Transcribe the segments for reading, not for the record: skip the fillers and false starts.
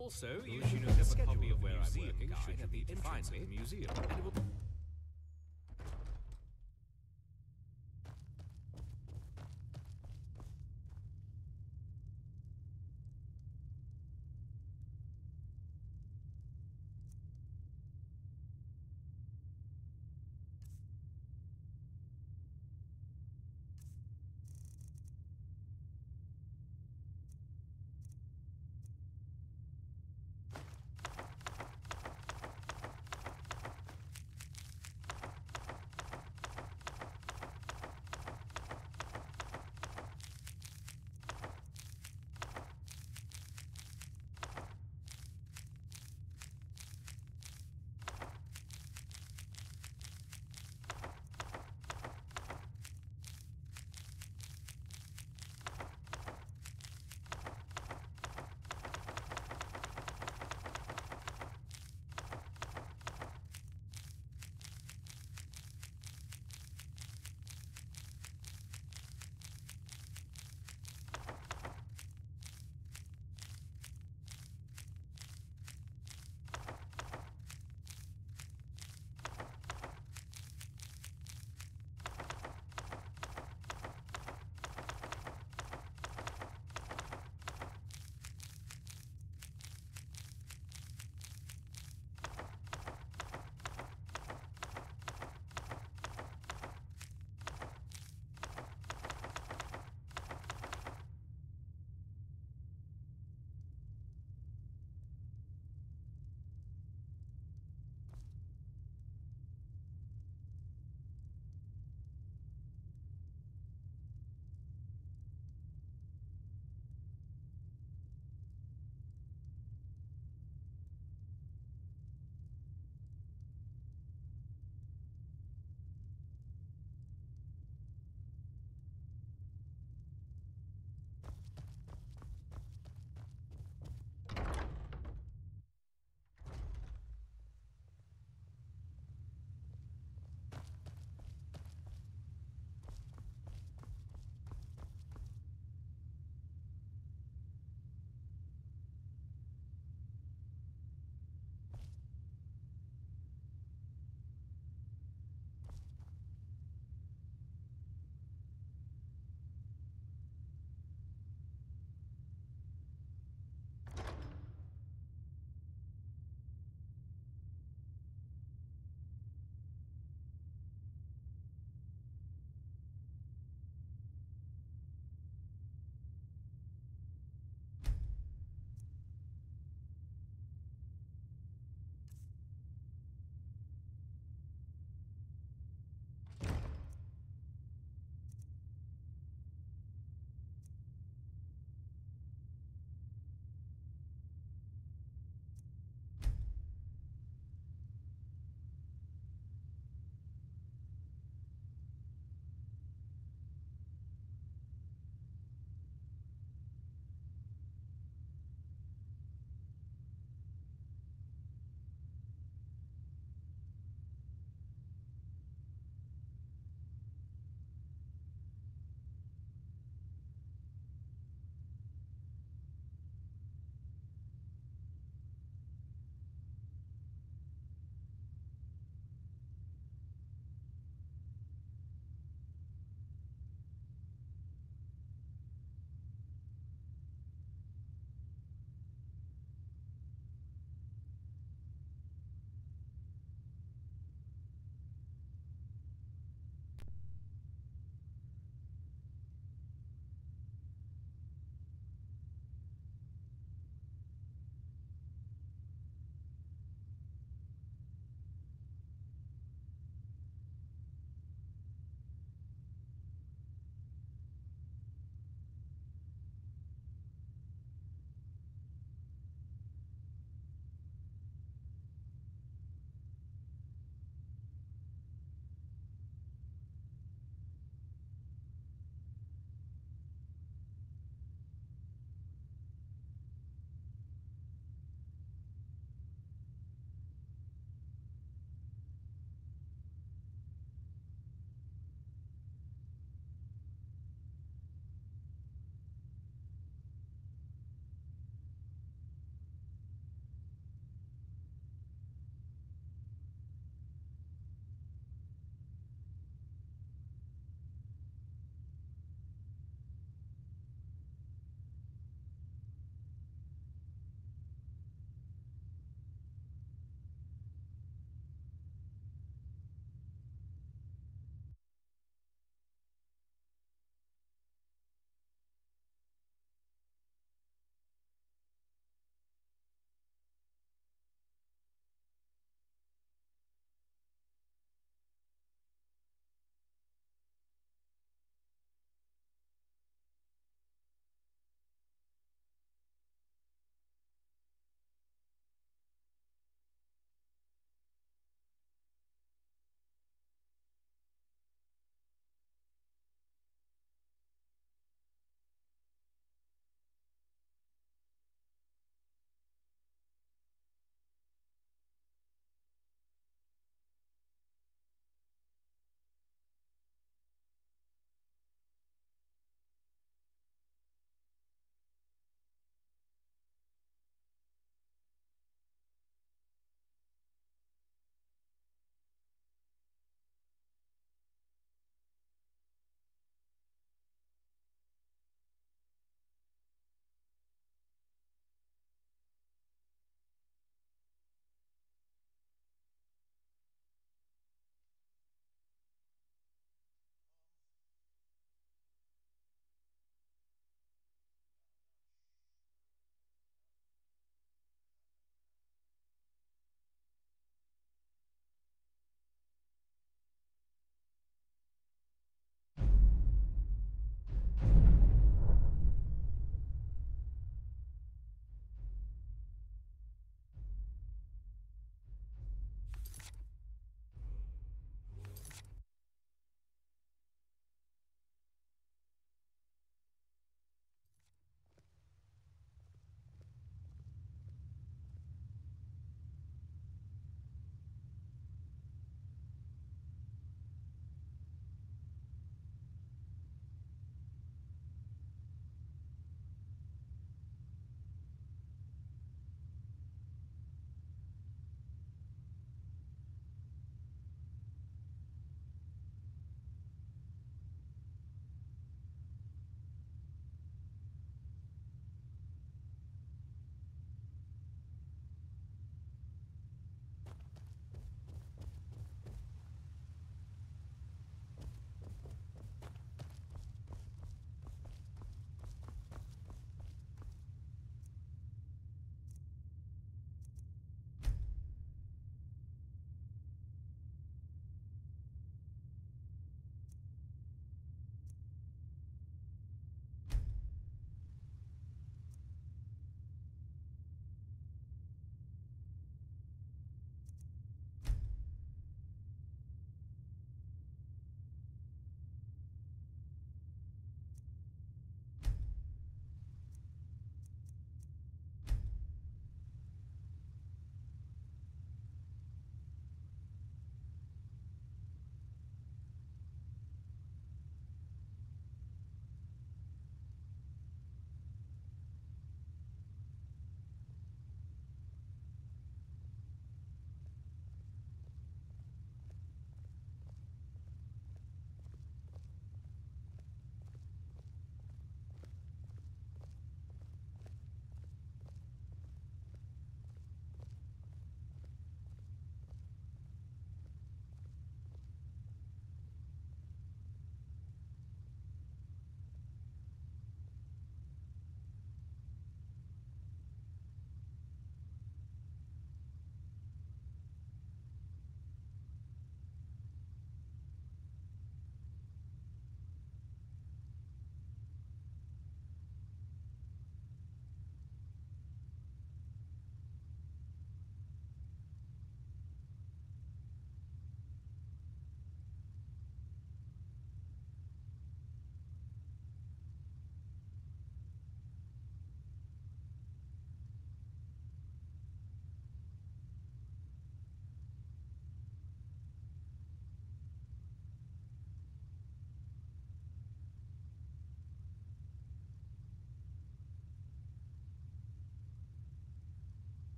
Also, you should have a copy of where I'm working should you need to find me. Museum, and it will...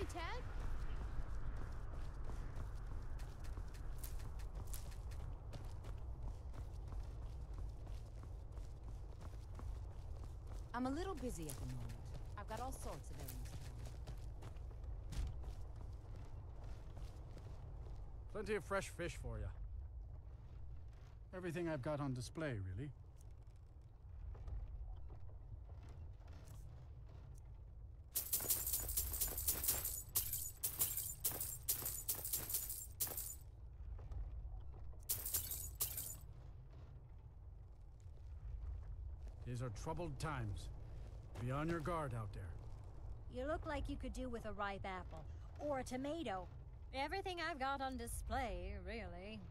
Ted? I'm a little busy at the moment. I've got all sorts of errands to run. Plenty of fresh fish for you. Everything I've got on display, really. These are troubled times. Be on your guard out there. You look like you could do with a ripe apple. Or a tomato. Everything I've got on display, really.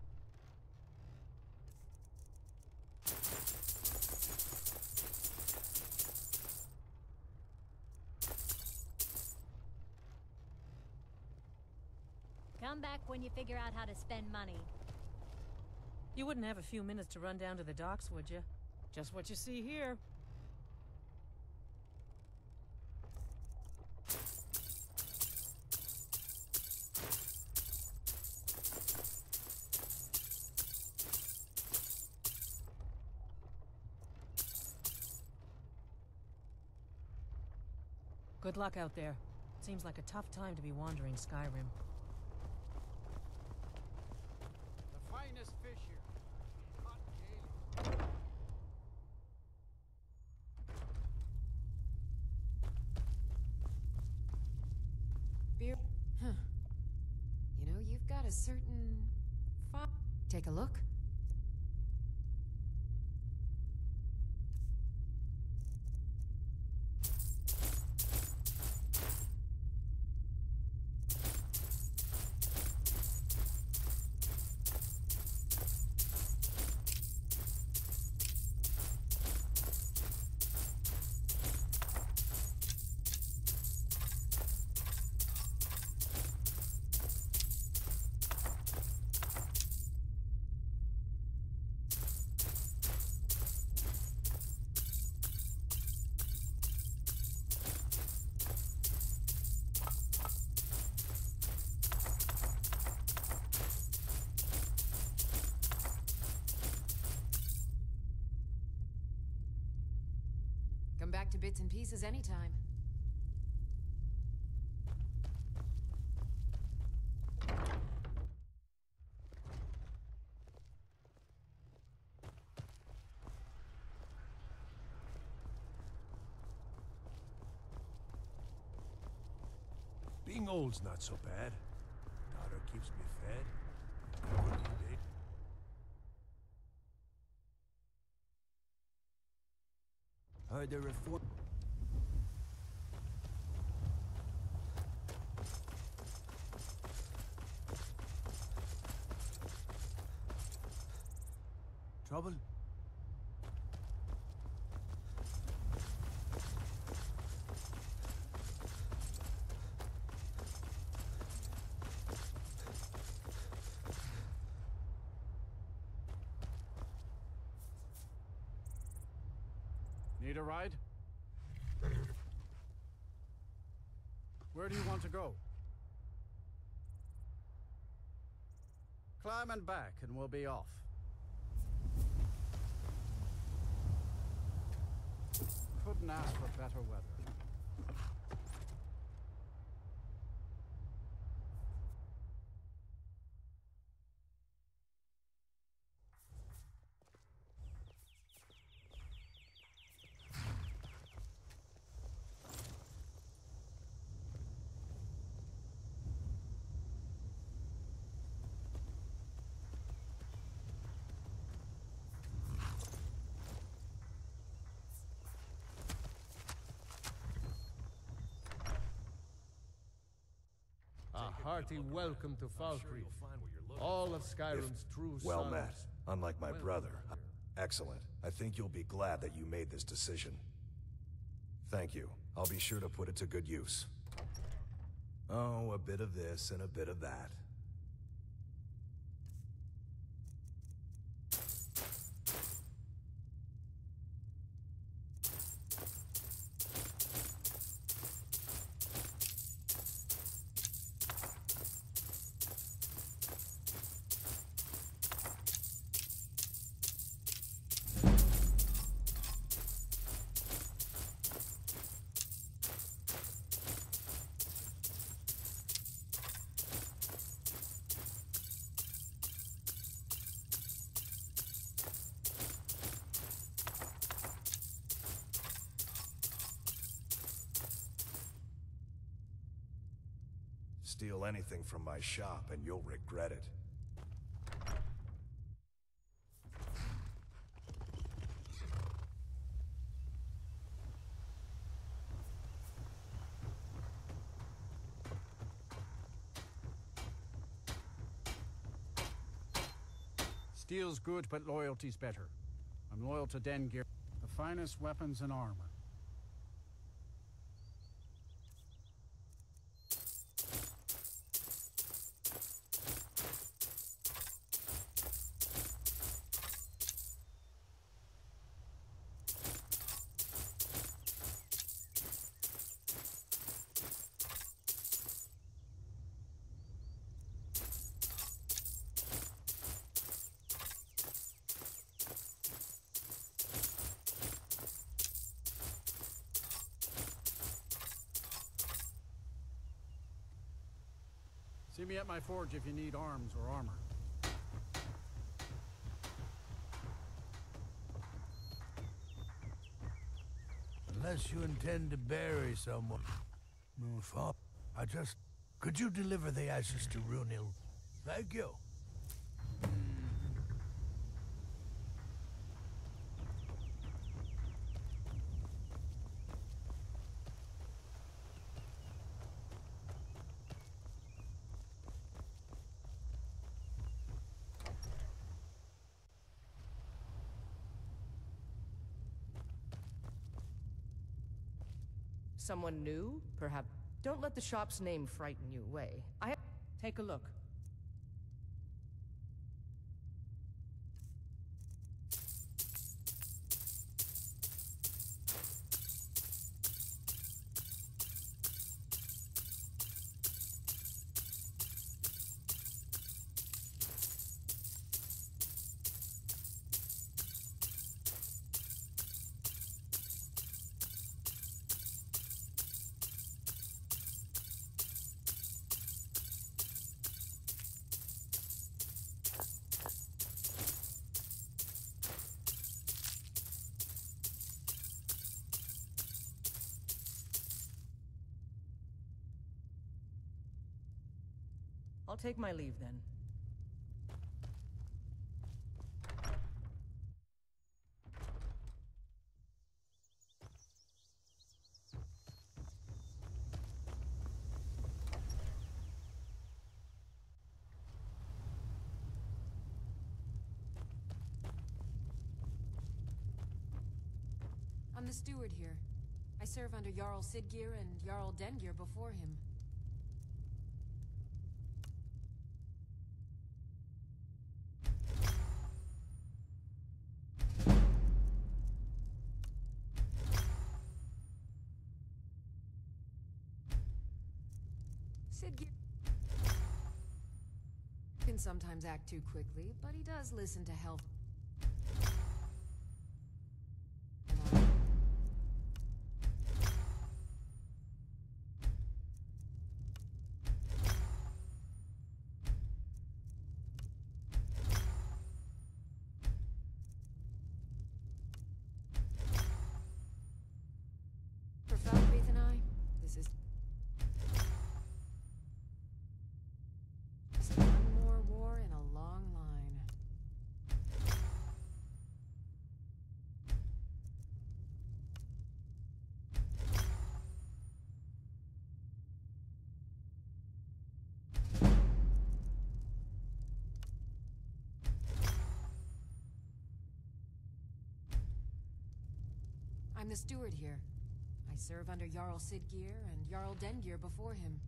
Come back when you figure out how to spend money. You wouldn't have a few minutes to run down to the docks, would you? Just what you see here. Good luck out there. Seems like a tough time to be wandering Skyrim. The finest fish here. Caught daily. Beer. Huh. You know, you've got a certain... Take a look. Come back to bits and pieces anytime. Being old's not so bad. Daughter keeps me fed. I wouldn't date. Heard the reform. Trouble? Need a ride? Where do you want to go? Climb and back and we'll be off. Couldn't ask for better weather. A hearty welcome to Falkreath, all of Skyrim's true Well sons. met. Unlike my brother. Excellent. I think you'll be glad that you made this decision. Thank you. I'll be sure to put it to good use. Oh, a bit of this and a bit of that. Steal anything from my shop and you'll regret it. Steel's good, but loyalty's better. I'm loyal to Dengear, the finest weapons and armor. See me at my forge if you need arms or armor. Unless you intend to bury someone. No thought. Could you deliver the ashes to Runil? Thank you. Someone new, perhaps? Don't let the shop's name frighten you away. Take a look. I'll take my leave then. I'm the steward here. I serve under Jarl Sidgeir and Jarl Dengeir before him. Sidgeir can sometimes act too quickly, but he does listen to help. For Falfaith and I, this is just one more war in a long line. I'm the steward here. I serve under Jarl Sidgeir and Jarl Dengeir before him.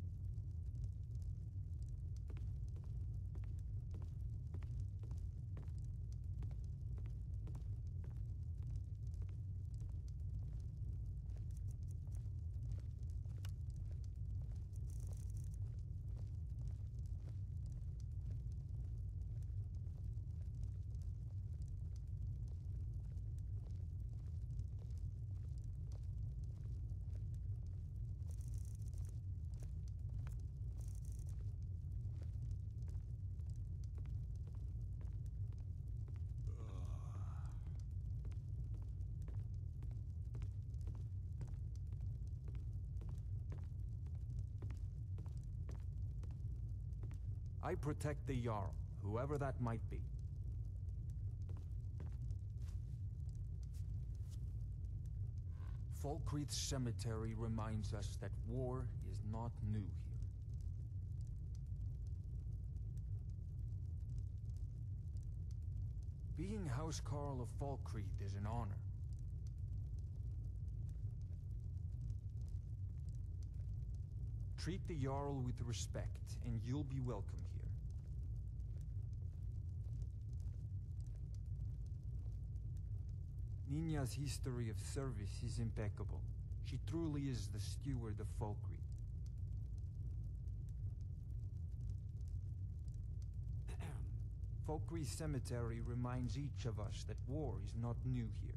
I protect the Jarl, whoever that might be. Falkreath's cemetery reminds us that war is not new here. Being Housecarl of Falkreath is an honor. Treat the Jarl with respect, and you'll be welcome here. Nina's history of service is impeccable. She truly is the steward of Falkreath. Falkreath Cemetery reminds each of us that war is not new here.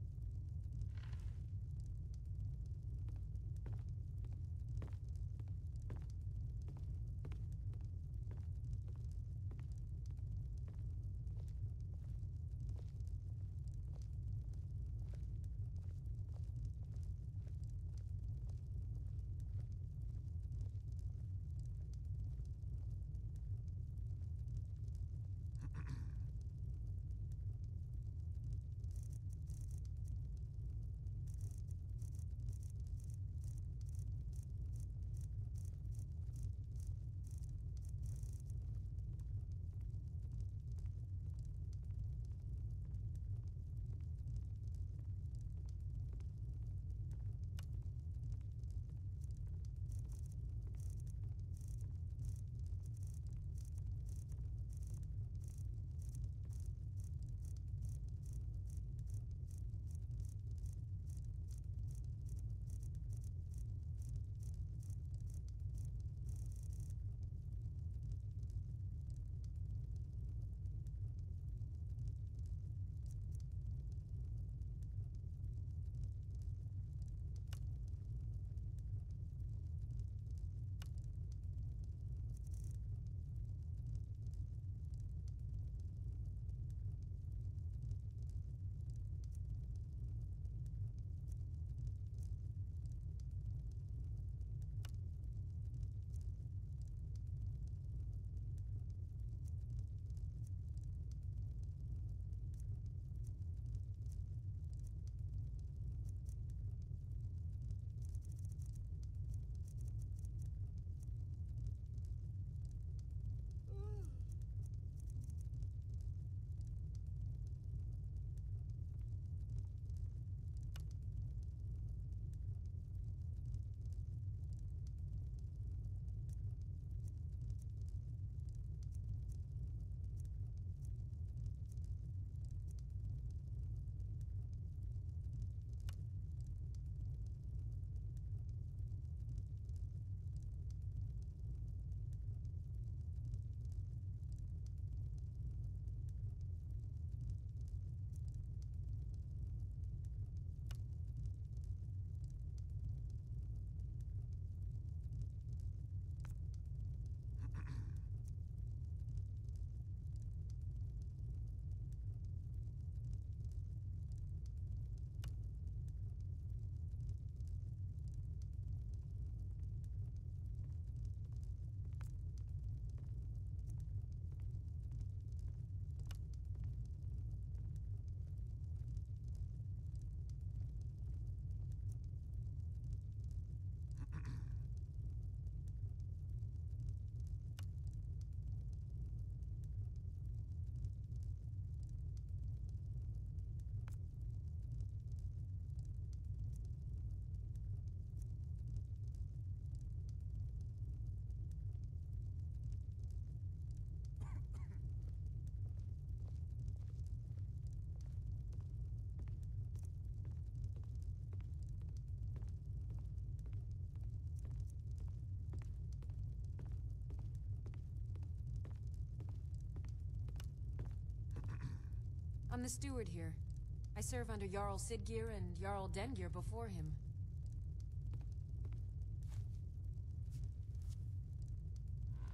I'm the steward here. I serve under Jarl Siggeir and Jarl Dengeir before him.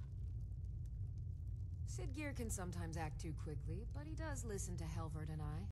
Siggeir can sometimes act too quickly, but he does listen to Helvard and I.